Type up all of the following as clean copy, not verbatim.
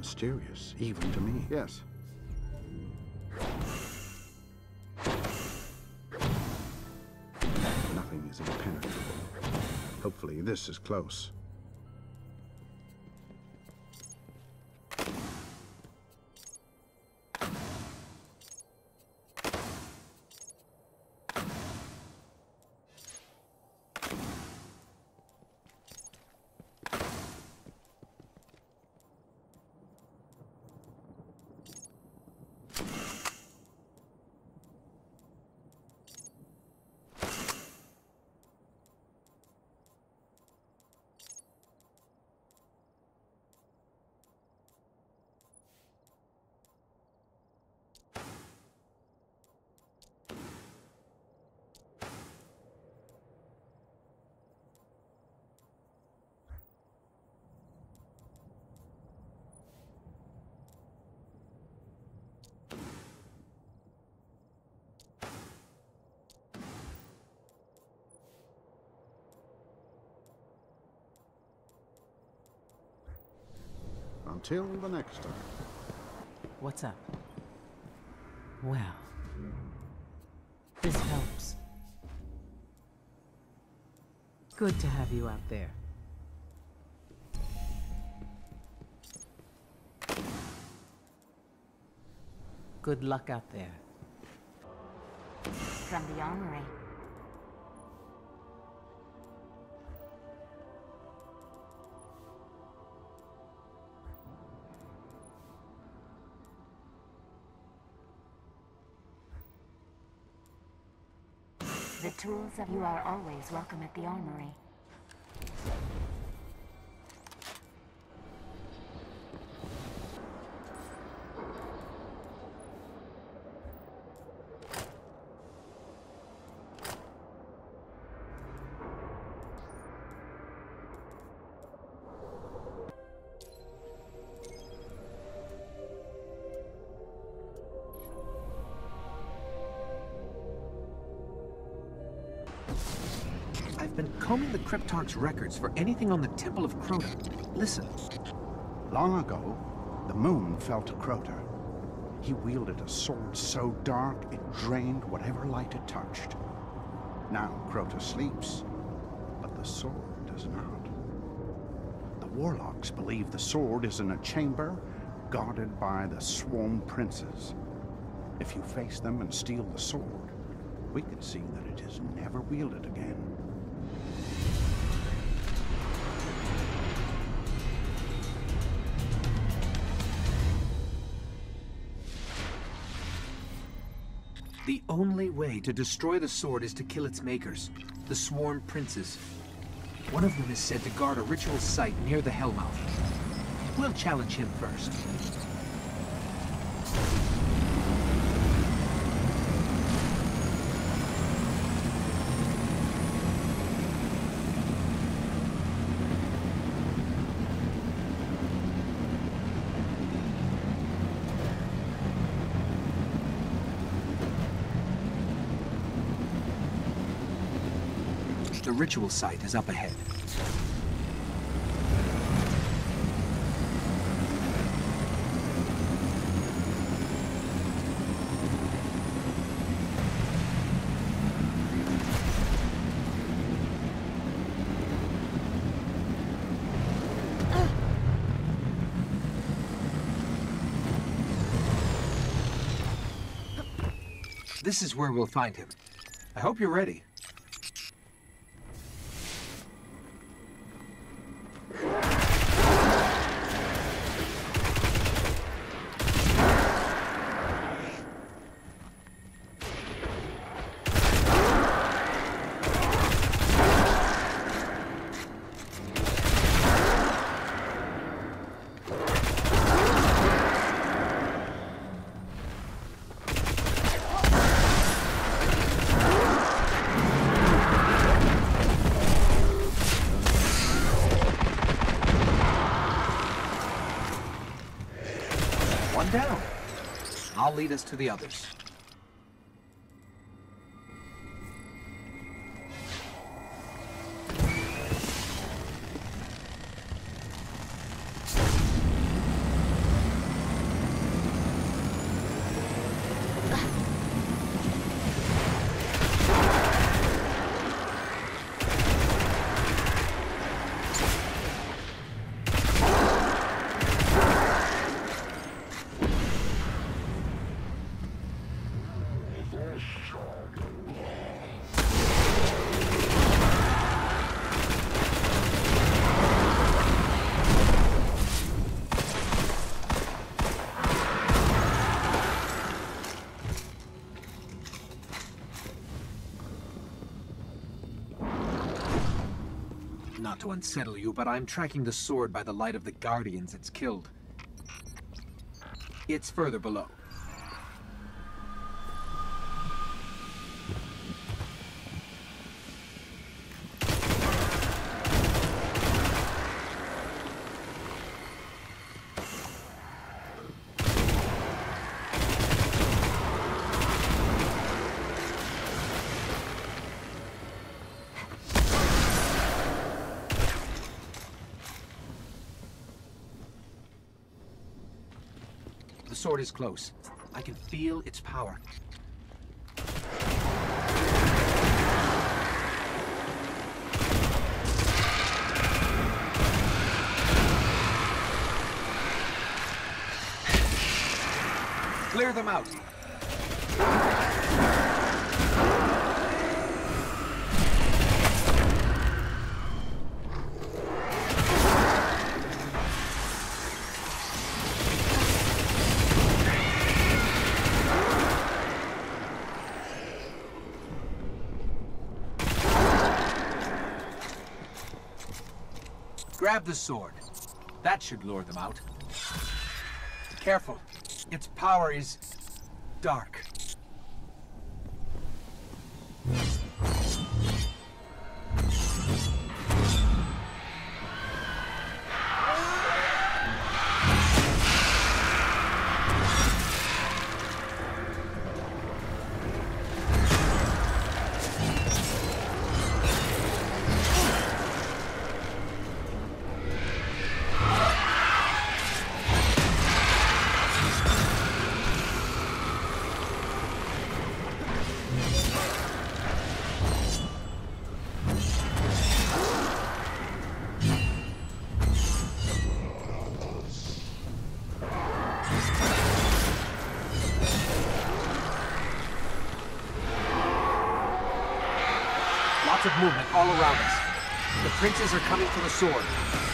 mysterious, even to me. Yes. Nothing is impenetrable. Hopefully this is close. Until the next time. What's up? Well, this helps. Good to have you out there. Good luck out there. From the armory. The tools of you are always welcome at the armory. I've been combing the Cryptarch's records for anything on the Temple of Crota. Listen. Long ago, the moon fell to Crota. He wielded a sword so dark it drained whatever light it touched. Now Crota sleeps, but the sword does not. The warlocks believe the sword is in a chamber guarded by the Swarm Princes. If you face them and steal the sword, we can see that it is never wielded again. The only way to destroy the sword is to kill its makers, the Swarm Princes. One of them is said to guard a ritual site near the Hellmouth. We'll challenge him first. The ritual site is up ahead. This is where we'll find him. I hope you're ready. One down. I'll lead us to the others. Not to unsettle you, but I'm tracking the sword by the light of the Guardians it's killed. It's further below. The sword is close. I can feel its power. Clear them out. Grab the sword. That should lure them out. Careful. Its power is dark. Lots of movement all around us. The princes are coming for the sword.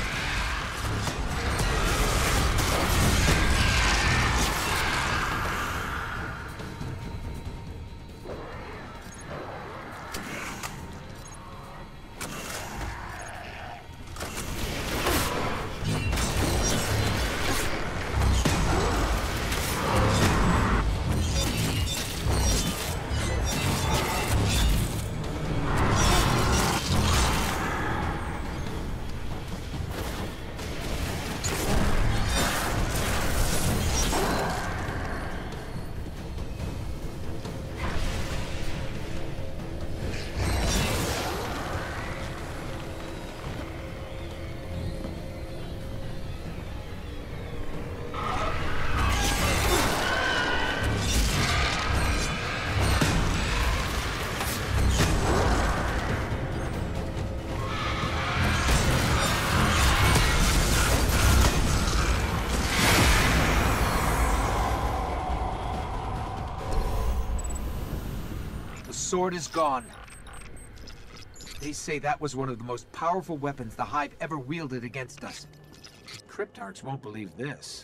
The sword is gone. They say that was one of the most powerful weapons the Hive ever wielded against us. Cryptarchs won't believe this.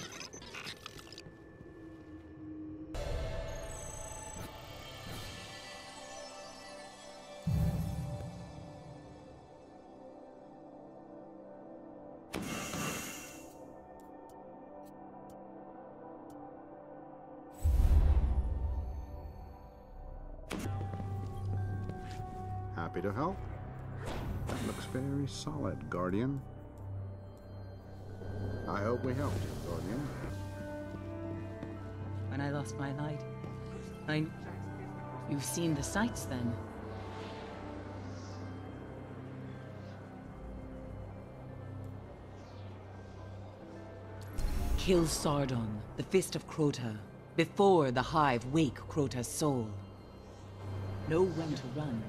Happy to help. That looks very solid, Guardian. I hope we helped you, Guardian. When I lost my light, You've seen the sights, then? Kill Sardon, the Fist of Crota, before the Hive wake Crota's soul. Know when to run.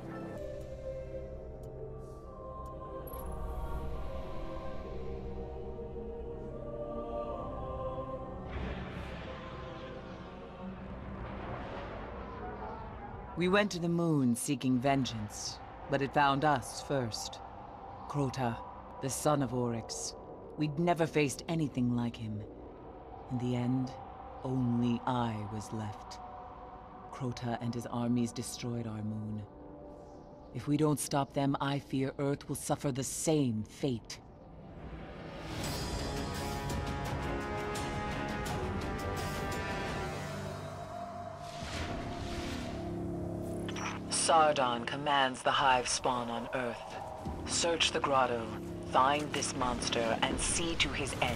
We went to the moon seeking vengeance, but it found us first. Crota, the son of Oryx. We'd never faced anything like him. In the end, only I was left. Crota and his armies destroyed our moon. If we don't stop them, I fear Earth will suffer the same fate. Sardon commands the Hive spawn on Earth. Search the grotto, find this monster, and see to his end.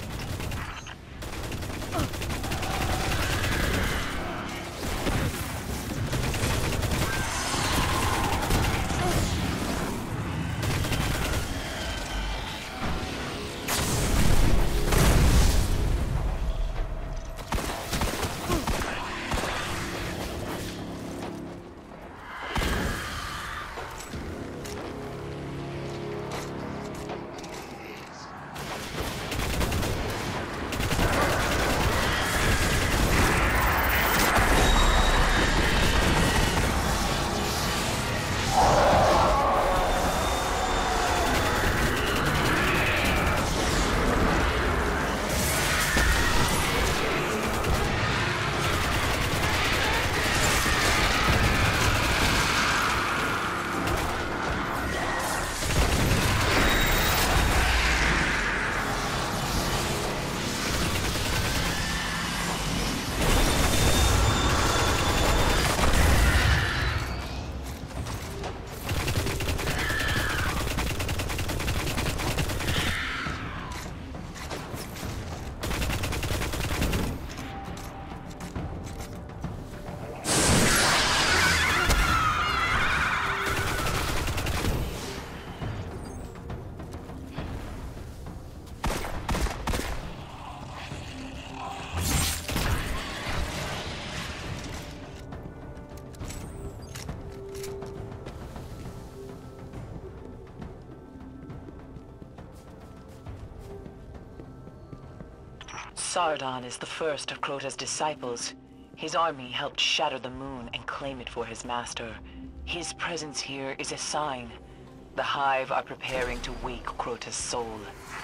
Sardon is the first of Crota's disciples. His army helped shatter the moon and claim it for his master. His presence here is a sign. The Hive are preparing to wake Crota's soul.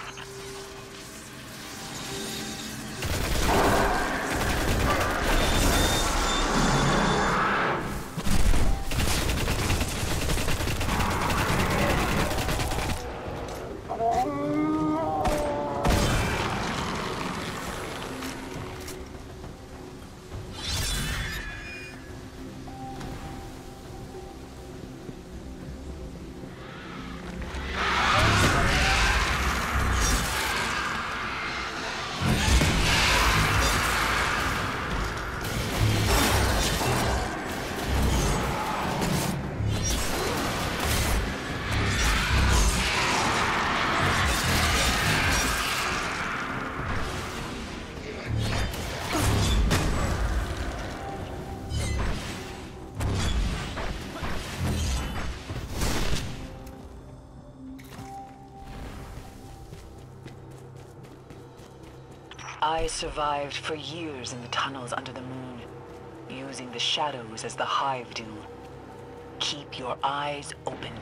I survived for years in the tunnels under the moon, using the shadows as the Hive do. Keep your eyes open.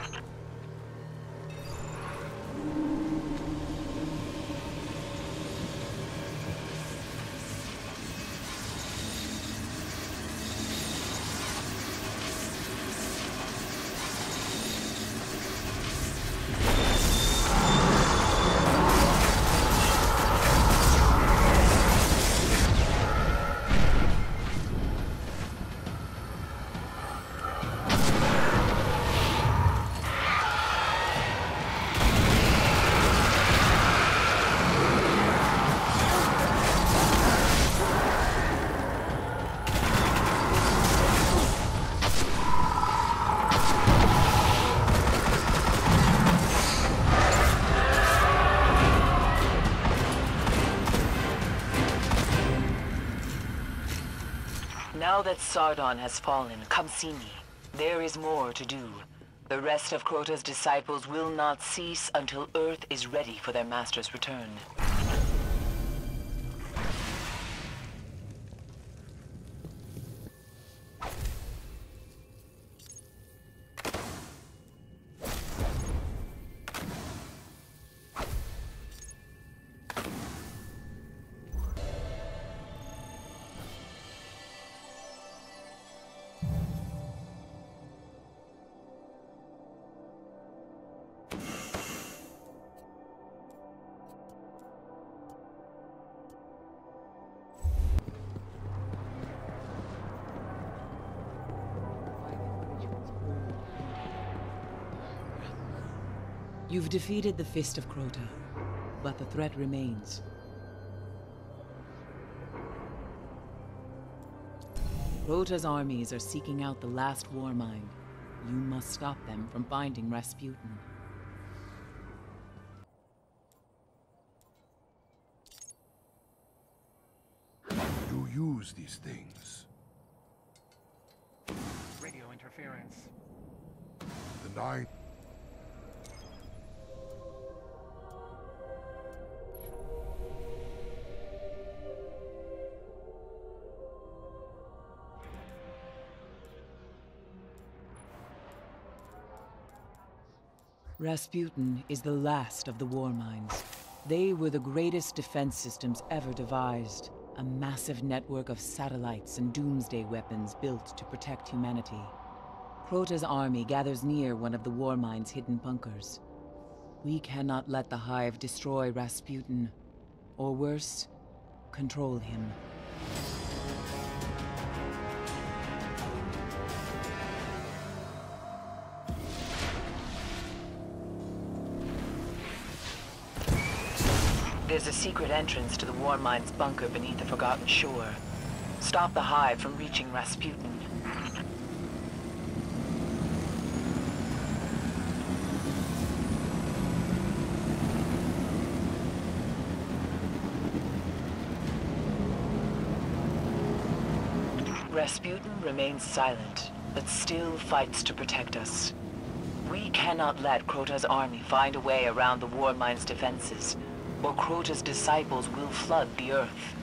Now that Sardon has fallen, come see me. There is more to do. The rest of Crota's disciples will not cease until Earth is ready for their master's return. You've defeated the Fist of Crota, but the threat remains. Crota's armies are seeking out the last war mine. You must stop them from finding Rasputin. You use these things. Radio interference. The Nine... Rasputin is the last of the war mines. They were the greatest defense systems ever devised. A massive network of satellites and doomsday weapons built to protect humanity. Crota's army gathers near one of the war mine's hidden bunkers. We cannot let the Hive destroy Rasputin. Or worse, control him. There's a secret entrance to the war mine's bunker beneath the Forgotten Shore. Stop the Hive from reaching Rasputin. Rasputin remains silent, but still fights to protect us. We cannot let Crota's army find a way around the war mine's defenses, or Crota's disciples will flood the Earth.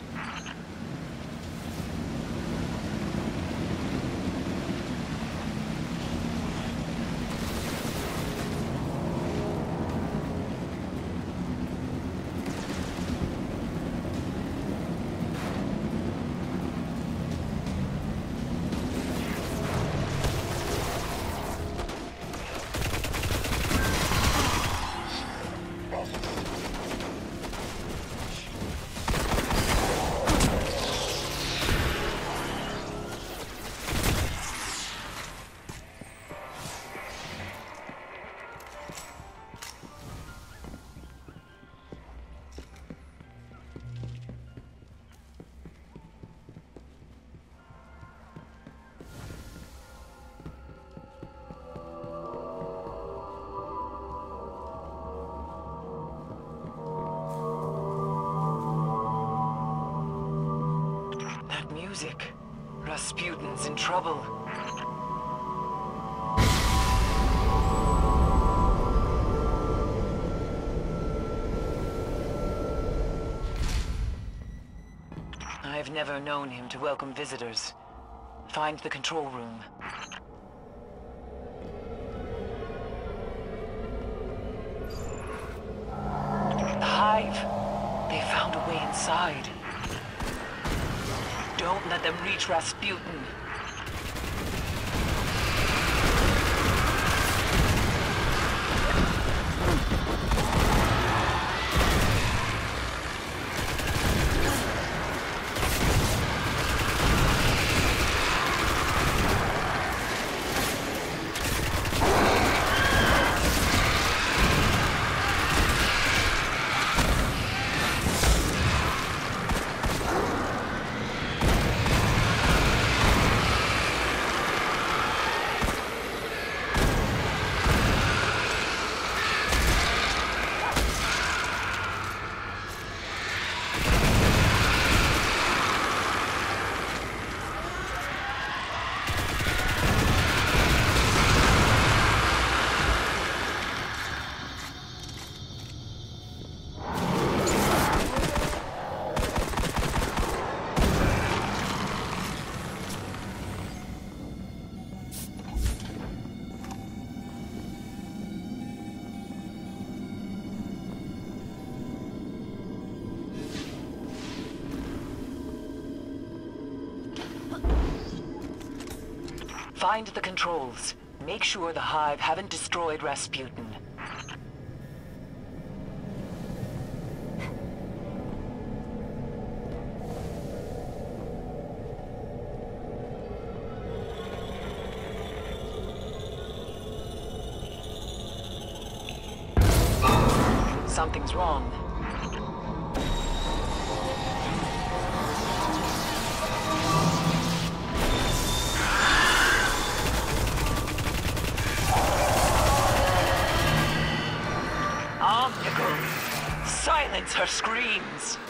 Music. Rasputin's in trouble. I've never known him to welcome visitors. Find the control room. The Hive! They found a way inside. Don't let them reach Rasputin. Find the controls. Make sure the Hive haven't destroyed Rasputin. something's wrong. Omnigul! Silence her screams!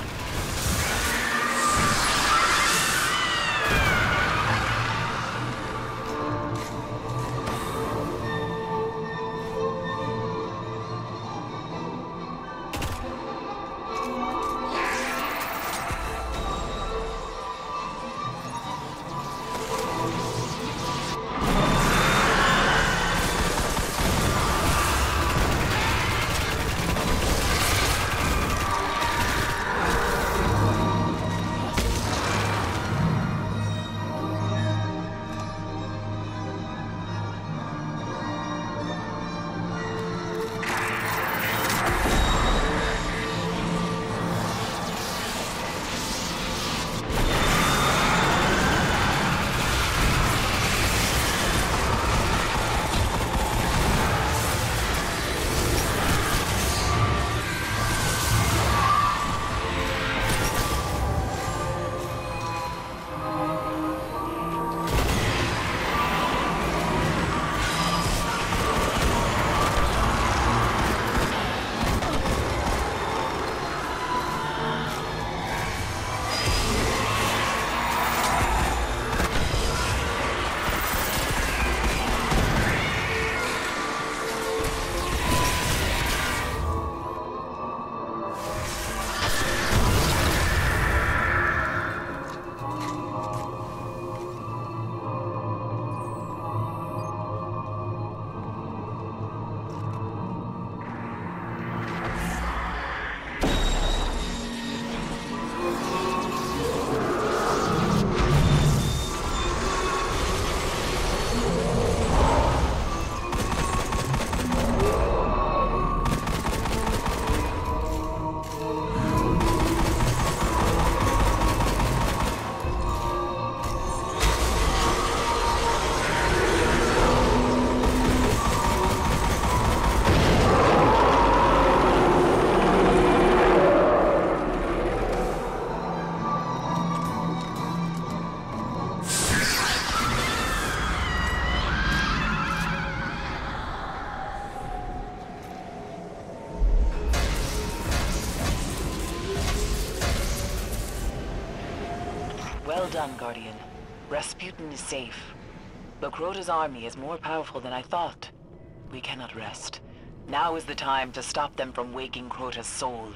Well done, Guardian. Rasputin is safe. But Crota's army is more powerful than I thought. We cannot rest. Now is the time to stop them from waking Crota's soul.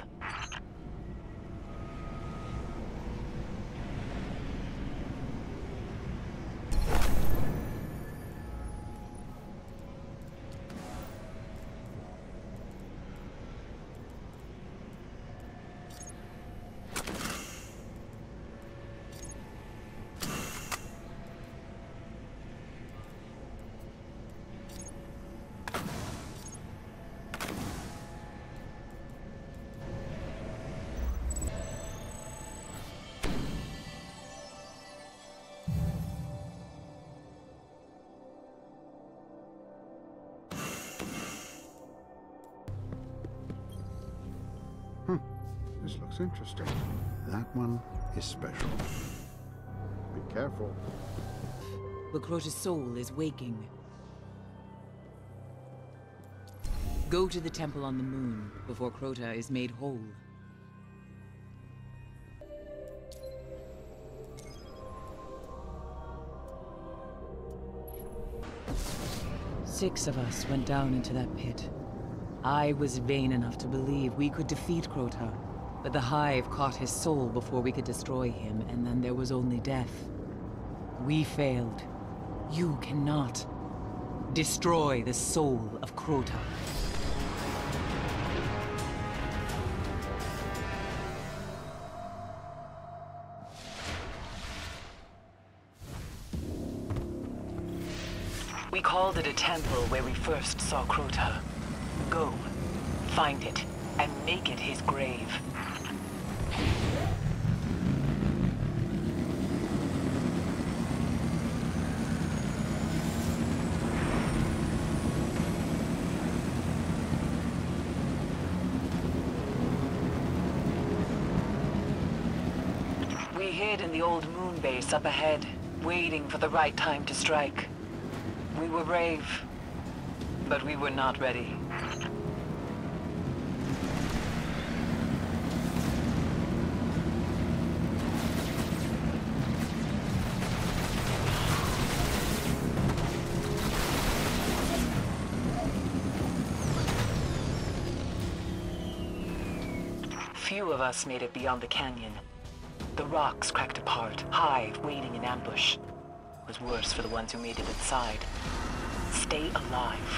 This looks interesting. That one is special. Be careful. But Crota's soul is waking. Go to the temple on the moon before Crota is made whole. Six of us went down into that pit. I was vain enough to believe we could defeat Crota, but the Hive caught his soul before we could destroy him, and then there was only death. We failed. You cannot destroy the soul of Crota. We called it a temple where we first saw Crota. Go, find it, and make it his grave. hid in the old moon base up ahead, waiting for the right time to strike. We were brave, but we were not ready. Few of us made it beyond the canyon. The rocks cracked apart, Hive waiting in ambush. It was worse for the ones who made it inside. Stay alive.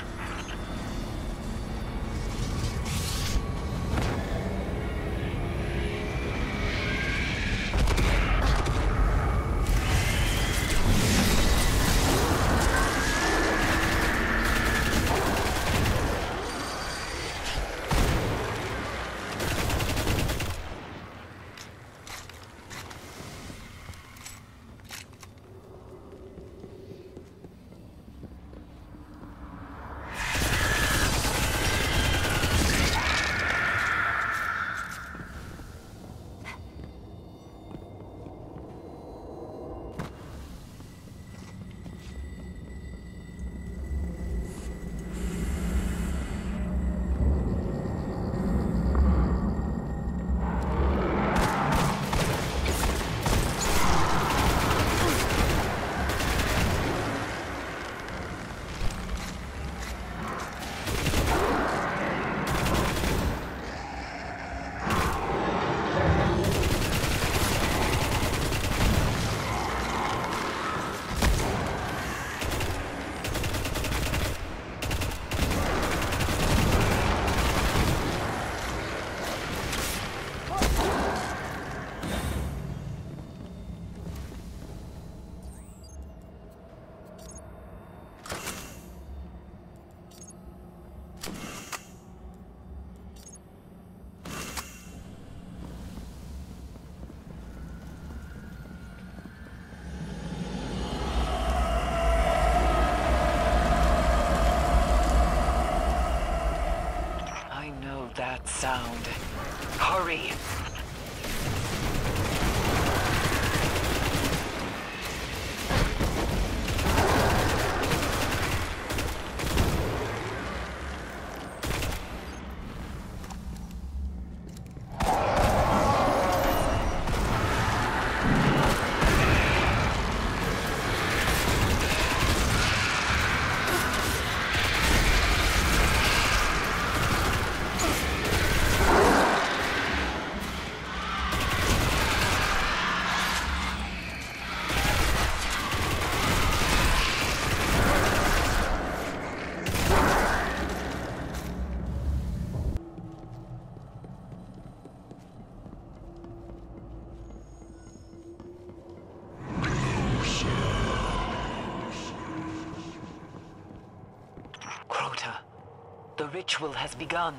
That sound. Hurry! Crota, the ritual has begun.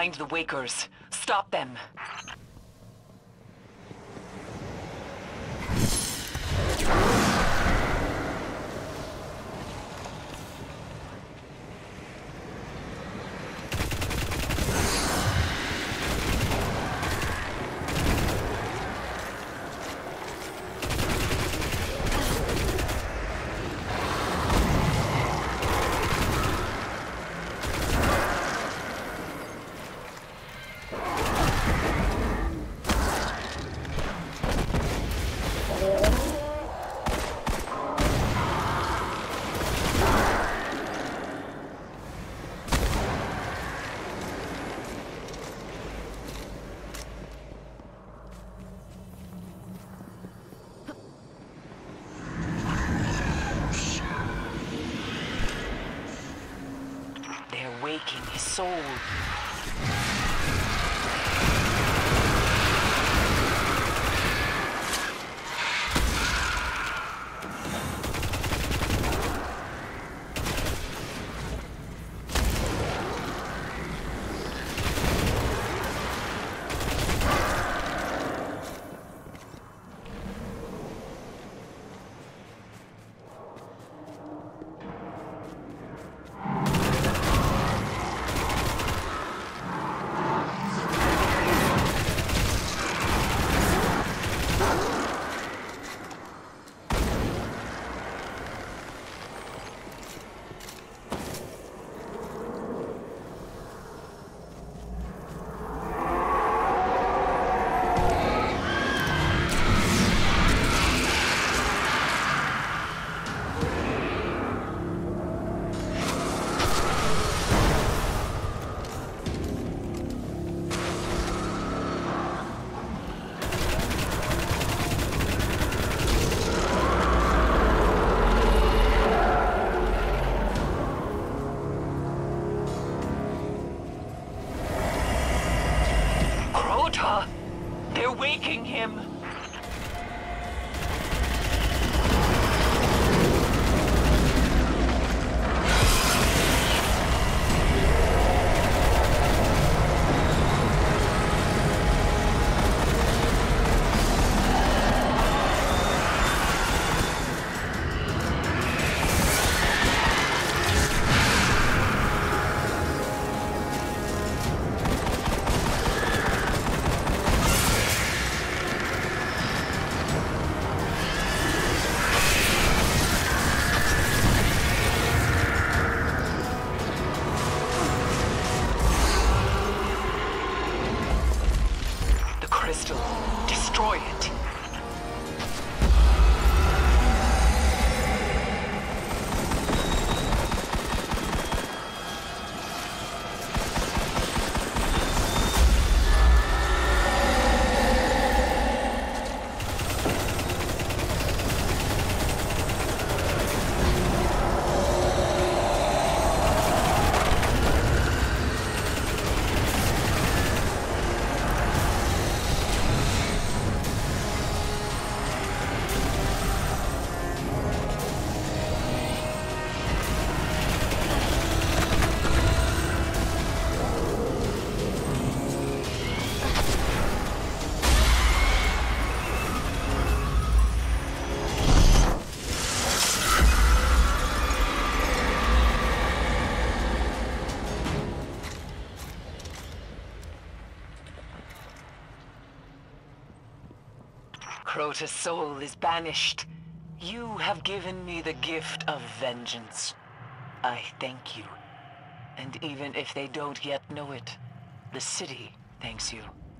Find the Wakers. Stop them. Waking his soul. They're waking him. Crystal, destroy it. Crota's soul is banished. You have given me the gift of vengeance. I thank you. And even if they don't yet know it, the city thanks you.